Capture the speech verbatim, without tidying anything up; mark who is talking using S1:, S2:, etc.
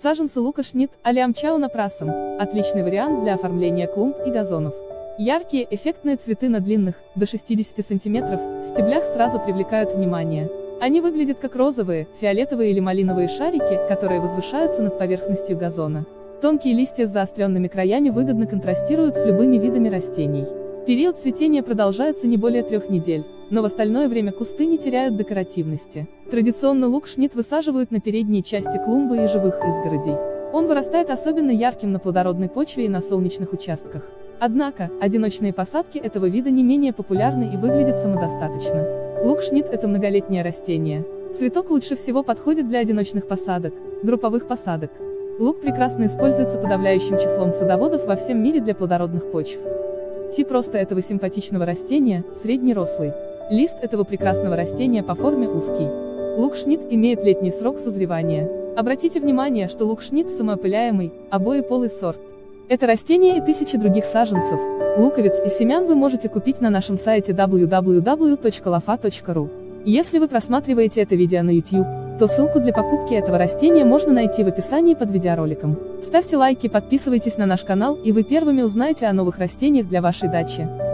S1: Саженцы лука шнит, алиамчауна прасом – отличный вариант для оформления клумб и газонов. Яркие, эффектные цветы на длинных, до шестидесяти сантиметров, стеблях сразу привлекают внимание. Они выглядят как розовые, фиолетовые или малиновые шарики, которые возвышаются над поверхностью газона. Тонкие листья с заостренными краями выгодно контрастируют с любыми видами растений. Период цветения продолжается не более трех недель, но в остальное время кусты не теряют декоративности. Традиционно лук шнит высаживают на передней части клумбы и живых изгородей. Он вырастает особенно ярким на плодородной почве и на солнечных участках. Однако, одиночные посадки этого вида не менее популярны и выглядят самодостаточно. Лук шнит – это многолетнее растение. Цветок лучше всего подходит для одиночных посадок, групповых посадок. Лук прекрасно используется подавляющим числом садоводов во всем мире для плодородных почв. Тип роста этого симпатичного растения – среднерослый. Лист этого прекрасного растения по форме узкий. Лук шнит имеет летний срок созревания. Обратите внимание, что лук шнит самоопыляемый, обоеполый сорт. Это растение и тысячи других саженцев, луковиц и семян вы можете купить на нашем сайте дабл ю дабл ю дабл ю точка лофа точка ру. Если вы просматриваете это видео на YouTube, то ссылку для покупки этого растения можно найти в описании под видеороликом. Ставьте лайки, подписывайтесь на наш канал, и вы первыми узнаете о новых растениях для вашей дачи.